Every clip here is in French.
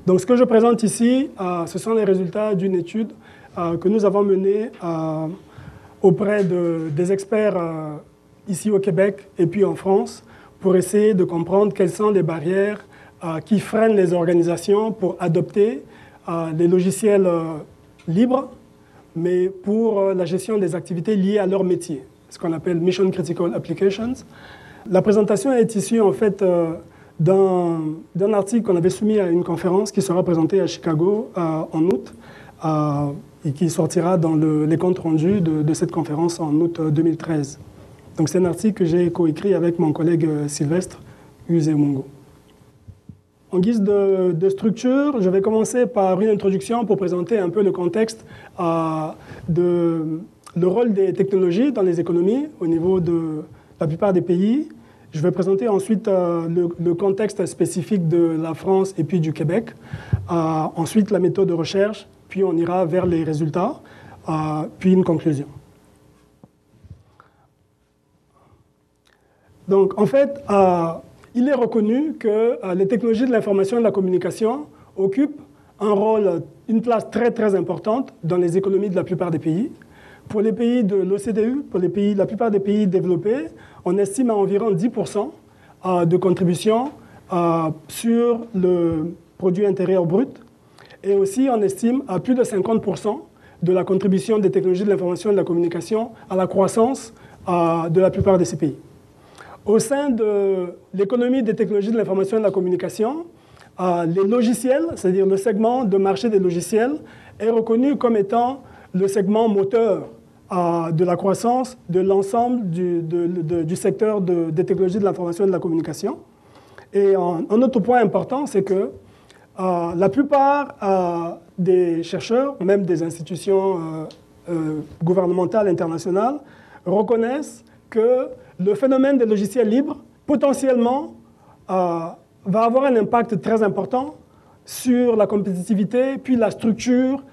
Donc ce que je présente ici, ce sont les résultats d'une étude que nous avons menée auprès des experts ici au Québec et puis en France pour essayer de comprendre quelles sont les barrières qui freinent les organisations pour adopter des logiciels libres, mais pour la gestion des activités liées à leur métier, ce qu'on appelle Mission Critical Applications. La présentation est issue en fait d'un article qu'on avait soumis à une conférence qui sera présentée à Chicago en août et qui sortira dans les comptes rendus de cette conférence en août 2013. Donc c'est un article que j'ai coécrit avec mon collègue Sylvestre Uzemungo. En guise de structure, je vais commencer par une introduction pour présenter un peu le contexte le rôle des technologies dans les économies au niveau de la plupart des pays. Je vais présenter ensuite le contexte spécifique de la France et puis du Québec. Ensuite, la méthode de recherche, puis on ira vers les résultats, puis une conclusion. Donc, en fait, il est reconnu que les technologies de l'information et de la communication occupent une place très, très importante dans les économies de la plupart des pays. Pour les pays de l'OCDE, pour la plupart des pays développés, on estime à environ 10% de contribution sur le produit intérieur brut. Et aussi, on estime à plus de 50% de la contribution des technologies de l'information et de la communication à la croissance de la plupart de ces pays. Au sein de l'économie des technologies de l'information et de la communication, les logiciels, c'est-à-dire le segment de marché des logiciels, est reconnu comme étant le segment moteur de la croissance de l'ensemble du secteur des technologies de l'information et de la communication. Et un autre point important, c'est que la plupart des chercheurs, même des institutions gouvernementales internationales, reconnaissent que le phénomène des logiciels libres, potentiellement, va avoir un impact très important sur la compétitivité, puis la structure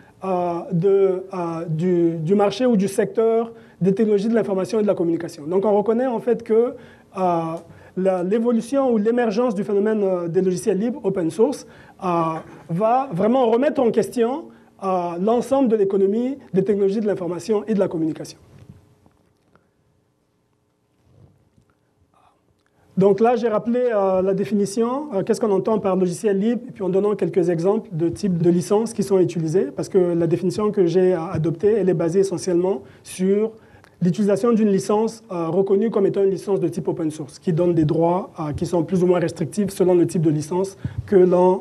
du marché ou du secteur des technologies de l'information et de la communication. Donc on reconnaît en fait que l'évolution ou l'émergence du phénomène des logiciels libres, open source, va vraiment remettre en question l'ensemble de l'économie des technologies de l'information et de la communication. Donc là, j'ai rappelé la définition, qu'est-ce qu'on entend par logiciel libre, et puis en donnant quelques exemples de types de licences qui sont utilisées, parce que la définition que j'ai adoptée, elle est basée essentiellement sur l'utilisation d'une licence reconnue comme étant une licence de type open source, qui donne des droits qui sont plus ou moins restrictifs selon le type de licence que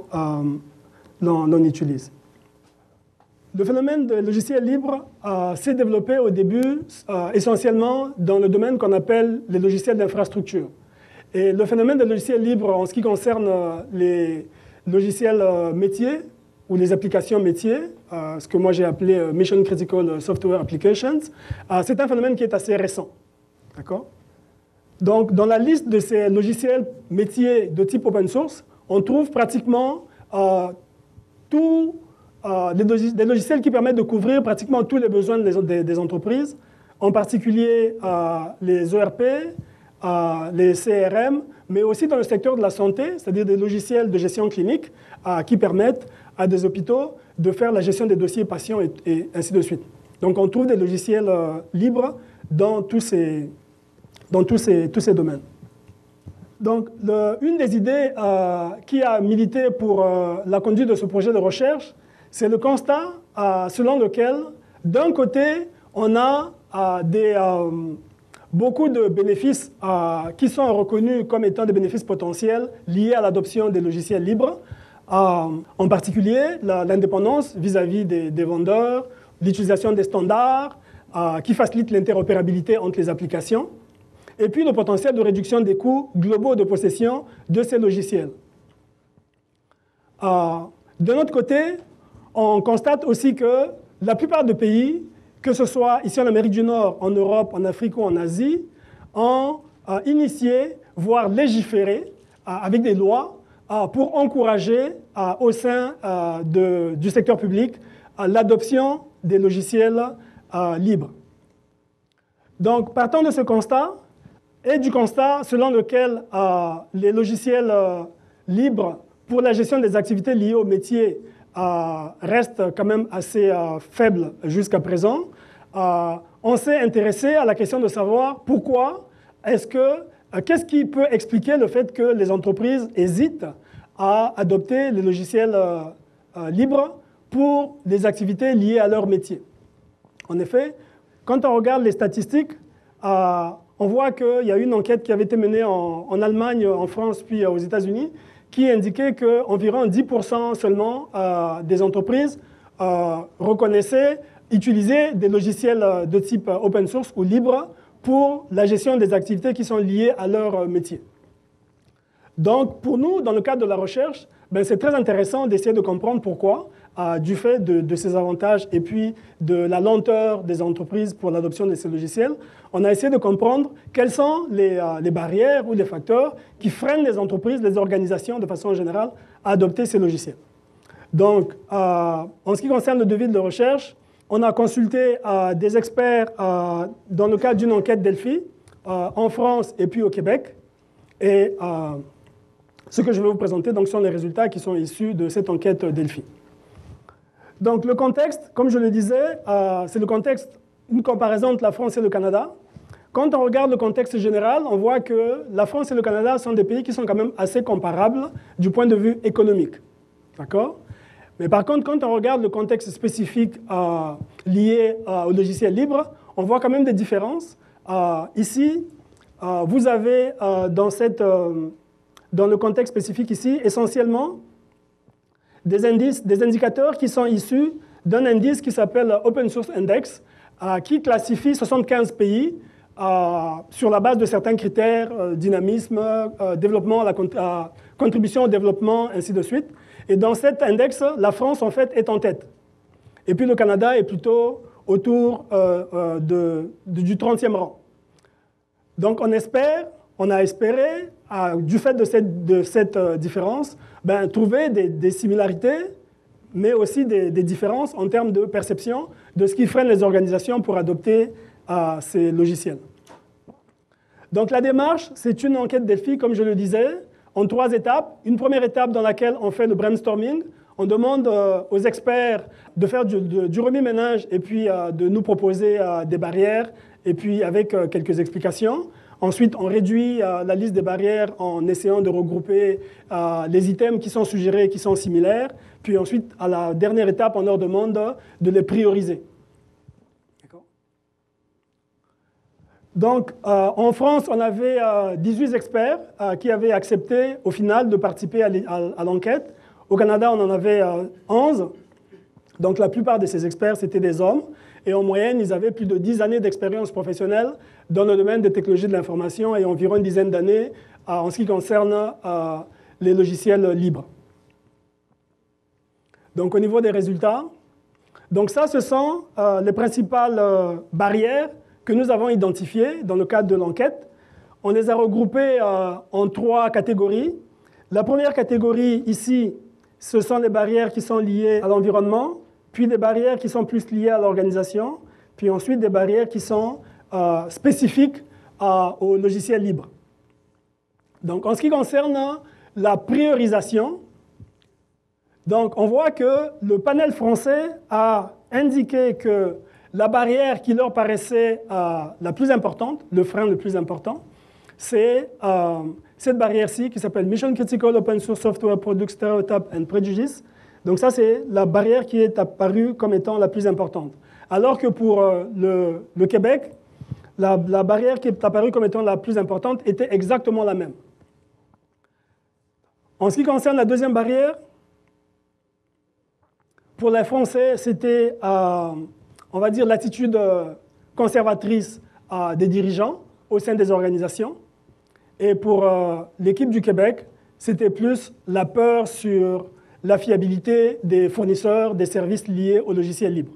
l'on utilise. Le phénomène de logiciel libre s'est développé au début essentiellement dans le domaine qu'on appelle les logiciels d'infrastructure. Et le phénomène de logiciel libre en ce qui concerne les logiciels métiers ou les applications métiers, ce que moi j'ai appelé Mission Critical Software Applications, c'est un phénomène qui est assez récent. D'accord ? Donc, dans la liste de ces logiciels métiers de type open source, on trouve pratiquement des logiciels qui permettent de couvrir pratiquement tous les besoins des entreprises, en particulier les ERP, les CRM, mais aussi dans le secteur de la santé, c'est-à-dire des logiciels de gestion clinique qui permettent à des hôpitaux de faire la gestion des dossiers patients et ainsi de suite. Donc on trouve des logiciels libres dans tous ces domaines. Donc une des idées qui a milité pour la conduite de ce projet de recherche, c'est le constat selon lequel, d'un côté, on a beaucoup de bénéfices qui sont reconnus comme étant des bénéfices potentiels liés à l'adoption des logiciels libres, en particulier l'indépendance vis-à-vis des vendeurs, l'utilisation des standards qui facilitent l'interopérabilité entre les applications, et puis le potentiel de réduction des coûts globaux de possession de ces logiciels. De notre côté, on constate aussi que la plupart des pays, que ce soit ici en Amérique du Nord, en Europe, en Afrique ou en Asie, ont initié, voire légiféré avec des lois pour encourager au sein du secteur public l'adoption des logiciels libres. Donc, partant de ce constat, et du constat selon lequel les logiciels libres pour la gestion des activités liées au métier reste quand même assez faible jusqu'à présent. On s'est intéressé à la question de savoir pourquoi qu'est-ce qui peut expliquer le fait que les entreprises hésitent à adopter les logiciels libres pour les activités liées à leur métier. En effet, quand on regarde les statistiques, on voit qu'il y a une enquête qui avait été menée en Allemagne, en France, puis aux États-Unis, qui indiquait qu'environ 10% seulement des entreprises reconnaissaient utiliser des logiciels de type open source ou libre pour la gestion des activités qui sont liées à leur métier. Donc, pour nous, dans le cadre de la recherche, c'est très intéressant d'essayer de comprendre pourquoi, du fait de ces avantages et puis de la lenteur des entreprises pour l'adoption de ces logiciels, on a essayé de comprendre quelles sont les barrières ou les facteurs qui freinent les entreprises, les organisations de façon générale à adopter ces logiciels. Donc, en ce qui concerne le devis de recherche, on a consulté des experts dans le cadre d'une enquête Delphi en France et puis au Québec. Et ce que je vais vous présenter donc, sont les résultats qui sont issus de cette enquête Delphi. Donc le contexte, comme je le disais, c'est le contexte, une comparaison entre la France et le Canada. Quand on regarde le contexte général, on voit que la France et le Canada sont des pays qui sont quand même assez comparables du point de vue économique. D'accord ? Mais par contre, quand on regarde le contexte spécifique lié au logiciel libre, on voit quand même des différences. Ici, vous avez dans le contexte spécifique ici, essentiellement, des indicateurs qui sont issus d'un indice qui s'appelle Open Source Index, qui classifie 75 pays sur la base de certains critères, dynamisme, développement, contribution au développement, ainsi de suite. Et dans cet index, la France, en fait, est en tête. Et puis le Canada est plutôt autour du 30e rang. Donc on a espéré, du fait de cette différence, trouver des similarités, mais aussi des différences en termes de perception de ce qui freine les organisations pour adopter ces logiciels. Donc la démarche, c'est une enquête Delphi, comme je le disais, en 3 étapes. Une première étape dans laquelle on fait le brainstorming. On demande aux experts de faire du remue-ménage et puis de nous proposer des barrières et puis avec quelques explications. Ensuite, on réduit la liste des barrières en essayant de regrouper les items qui sont suggérés, qui sont similaires. Puis ensuite, à la dernière étape, on leur demande de les prioriser. Donc, en France, on avait 18 experts qui avaient accepté, au final, de participer à l'enquête. Au Canada, on en avait 11. Donc, la plupart de ces experts, c'était des hommes. Et en moyenne, ils avaient plus de 10 années d'expérience professionnelle dans le domaine des technologies de l'information et environ une dizaine d'années en ce qui concerne les logiciels libres. Donc, au niveau des résultats, donc ça, ce sont les principales barrières que nous avons identifiées dans le cadre de l'enquête. On les a regroupées en 3 catégories. La première catégorie, ici, ce sont les barrières qui sont liées à l'environnement, puis des barrières qui sont plus liées à l'organisation, puis ensuite des barrières qui sont spécifiques au logiciel libre. Donc, en ce qui concerne la priorisation, donc on voit que le panel français a indiqué que la barrière qui leur paraissait la plus importante, le frein le plus important, c'est cette barrière-ci qui s'appelle Mission Critical Open Source Software Product Stereotype and Prejudice. Donc ça, c'est la barrière qui est apparue comme étant la plus importante. Alors que pour le Québec, la barrière qui est apparue comme étant la plus importante était exactement la même. En ce qui concerne la deuxième barrière, pour les Français, c'était, on va dire, l'attitude conservatrice des dirigeants au sein des organisations. Et pour l'équipe du Québec, c'était plus la peur sur la fiabilité des fournisseurs des services liés au logiciel libre.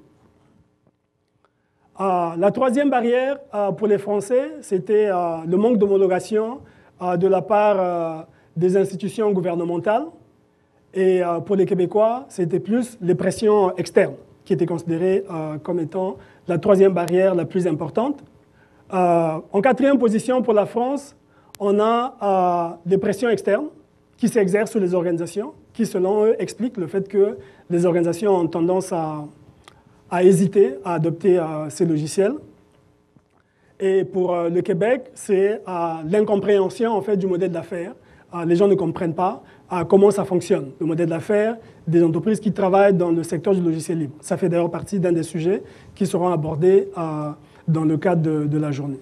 La troisième barrière pour les Français, c'était le manque d'homologation de la part des institutions gouvernementales. Et pour les Québécois, c'était plus les pressions externes qui étaient considérées comme étant la troisième barrière la plus importante. En quatrième position pour la France, on a les pressions externes qui s'exercent sur les organisations. qui, selon eux, expliquent le fait que les organisations ont tendance à hésiter à adopter ces logiciels. Et pour le Québec, c'est l'incompréhension en fait, du modèle d'affaires. Les gens ne comprennent pas comment ça fonctionne, le modèle d'affaires des entreprises qui travaillent dans le secteur du logiciel libre. Ça fait d'ailleurs partie d'un des sujets qui seront abordés dans le cadre de la journée.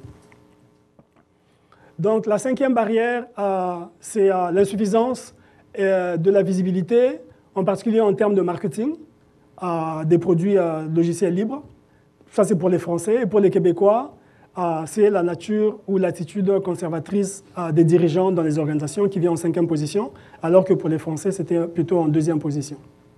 Donc la cinquième barrière, c'est l'insuffisance de la visibilité, en particulier en termes de marketing, des produits logiciels libres. Ça, c'est pour les Français. Et pour les Québécois, c'est la nature ou l'attitude conservatrice des dirigeants dans les organisations qui vient en cinquième position, alors que pour les Français, c'était plutôt en deuxième position.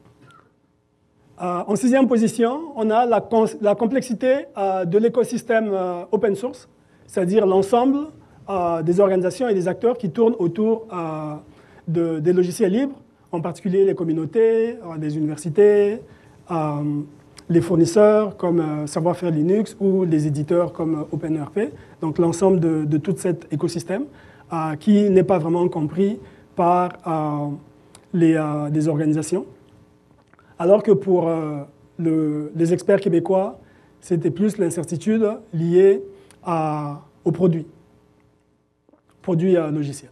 En sixième position, on a la complexité de l'écosystème open source, c'est-à-dire l'ensemble des organisations et des acteurs qui tournent autour des logiciels libres, en particulier les communautés, les universités, les fournisseurs comme Savoir-faire Linux ou les éditeurs comme OpenERP, donc l'ensemble de tout cet écosystème qui n'est pas vraiment compris par les organisations. Alors que pour les experts québécois, c'était plus l'incertitude liée aux produits logiciels.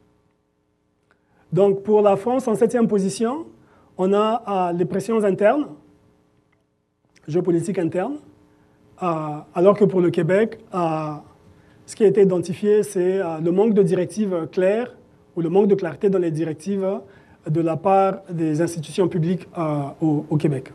Donc pour la France, en septième position, on a les pressions internes, géopolitique interne, alors que pour le Québec, ce qui a été identifié, c'est le manque de directives claires ou le manque de clarté dans les directives de la part des institutions publiques au Québec.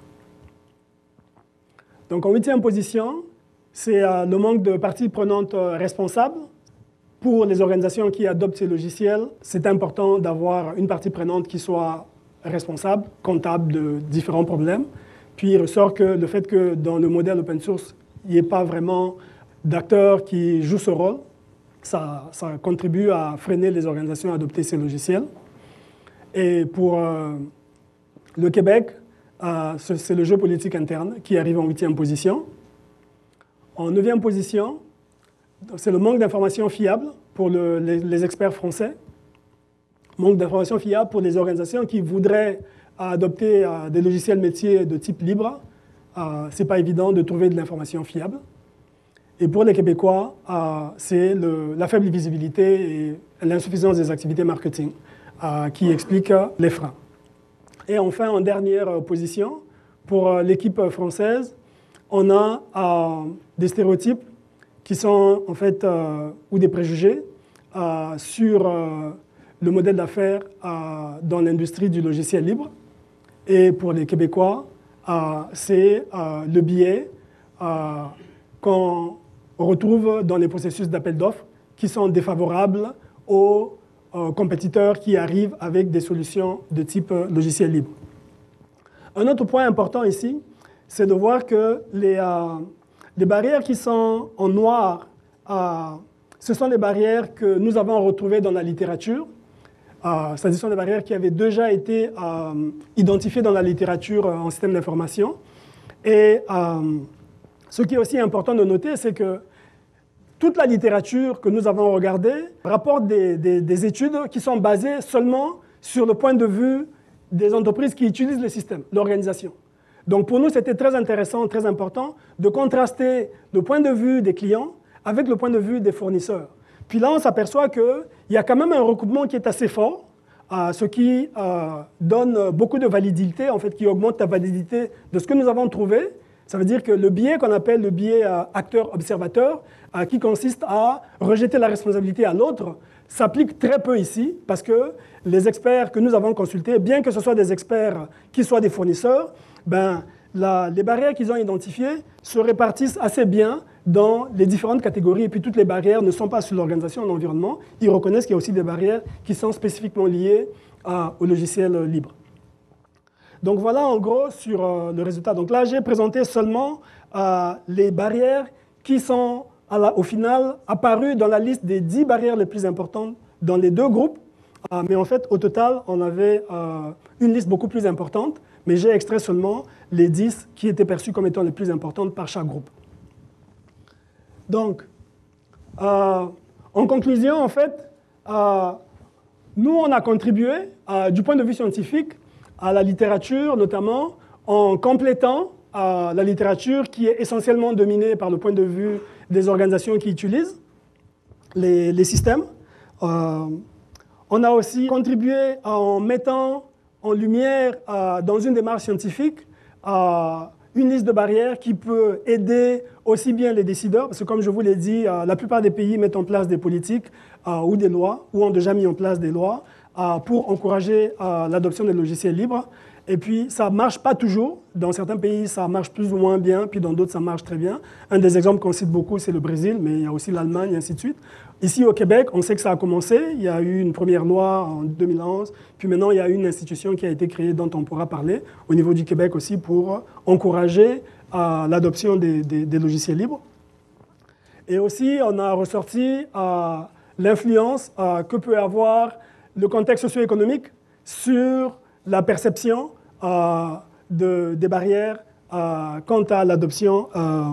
Donc en huitième position, c'est le manque de parties prenantes responsables. Pour les organisations qui adoptent ces logiciels, c'est important d'avoir une partie prenante qui soit responsable, comptable de différents problèmes. Puis il ressort que le fait que dans le modèle open source, il n'y ait pas vraiment d'acteurs qui jouent ce rôle, ça contribue à freiner les organisations à adopter ces logiciels. Et pour le Québec, c'est le jeu politique interne qui arrive en huitième position. En neuvième position, c'est le manque d'informations fiables pour les experts français, manque d'informations fiables pour les organisations qui voudraient adopter des logiciels métiers de type libre. Ce n'est pas évident de trouver de l'information fiable. Et pour les Québécois, c'est la faible visibilité et l'insuffisance des activités marketing qui expliquent les freins. Et enfin, en dernière position, pour l'équipe française, on a des stéréotypes qui sont en fait, ou des préjugés sur le modèle d'affaires dans l'industrie du logiciel libre. Et pour les Québécois, c'est le biais qu'on retrouve dans les processus d'appel d'offres qui sont défavorables aux compétiteurs qui arrivent avec des solutions de type logiciel libre. Un autre point important ici, c'est de voir que les barrières qui sont en noir, ce sont les barrières que nous avons retrouvées dans la littérature. Ce sont des barrières qui avaient déjà été identifiées dans la littérature en système d'information. Et ce qui est aussi important de noter, c'est que toute la littérature que nous avons regardée rapporte des études qui sont basées seulement sur le point de vue des entreprises qui utilisent le système, l'organisation. Donc pour nous, c'était très intéressant, très important de contraster le point de vue des clients avec le point de vue des fournisseurs. Puis là, on s'aperçoit qu'il y a quand même un recoupement qui est assez fort, ce qui donne beaucoup de validité, en fait, qui augmente la validité de ce que nous avons trouvé. Ça veut dire que le biais qu'on appelle le biais acteur-observateur, qui consiste à rejeter la responsabilité à l'autre, s'applique très peu ici, parce que les experts que nous avons consultés, bien que ce soit des experts qui soient des fournisseurs, les barrières qu'ils ont identifiées se répartissent assez bien dans les différentes catégories. Et puis toutes les barrières ne sont pas sur l'organisation, l'environnement. Ils reconnaissent qu'il y a aussi des barrières qui sont spécifiquement liées au logiciel libre. Donc voilà en gros sur le résultat. Donc là, j'ai présenté seulement les barrières qui sont au final apparues dans la liste des 10 barrières les plus importantes dans les deux groupes. Mais en fait, au total, on avait une liste beaucoup plus importante. Mais j'ai extrait seulement les 10 qui étaient perçues comme étant les plus importantes par chaque groupe. Donc, en conclusion, en fait, Nous, on a contribué, du point de vue scientifique, à la littérature, notamment en complétant la littérature qui est essentiellement dominée par le point de vue des organisations qui utilisent les systèmes. On a aussi contribué en mettant en lumière, dans une démarche scientifique, une liste de barrières qui peut aider aussi bien les décideurs, parce que comme je vous l'ai dit, la plupart des pays mettent en place des politiques ou des lois, ou ont déjà mis en place des lois pour encourager l'adoption des logiciels libres. Et puis, ça ne marche pas toujours. Dans certains pays, ça marche plus ou moins bien, puis dans d'autres, ça marche très bien. Un des exemples qu'on cite beaucoup, c'est le Brésil, mais il y a aussi l'Allemagne, et ainsi de suite. Ici, au Québec, on sait que ça a commencé. Il y a eu une première loi en 2011, puis maintenant, il y a une institution qui a été créée, dont on pourra parler, au niveau du Québec aussi, pour encourager l'adoption des logiciels libres. Et aussi, on a ressorti l'influence que peut avoir le contexte socio-économique sur la perception des barrières quant à l'adoption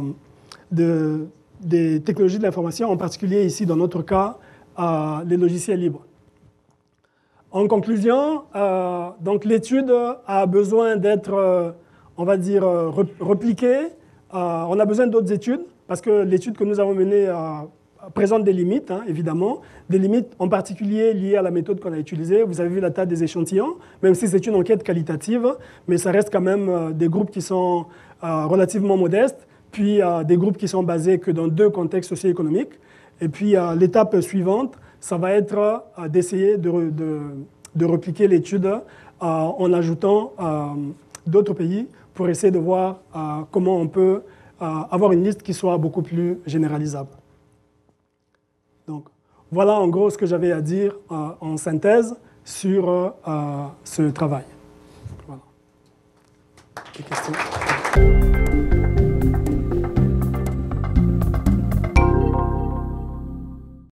des technologies de l'information, en particulier ici, dans notre cas, les logiciels libres. En conclusion, donc l'étude a besoin d'être, on va dire, repliquée. On a besoin d'autres études, parce que l'étude que nous avons menée présente des limites, hein, évidemment, des limites en particulier liées à la méthode qu'on a utilisée. Vous avez vu la taille des échantillons, même si c'est une enquête qualitative, mais ça reste quand même des groupes qui sont relativement modestes, puis des groupes qui sont basés que dans 2 contextes socio-économiques. Et puis l'étape suivante, ça va être d'essayer de repliquer l'étude en ajoutant d'autres pays pour essayer de voir comment on peut avoir une liste qui soit beaucoup plus généralisable. Donc, voilà en gros ce que j'avais à dire en synthèse sur ce travail. Voilà. Des questions ?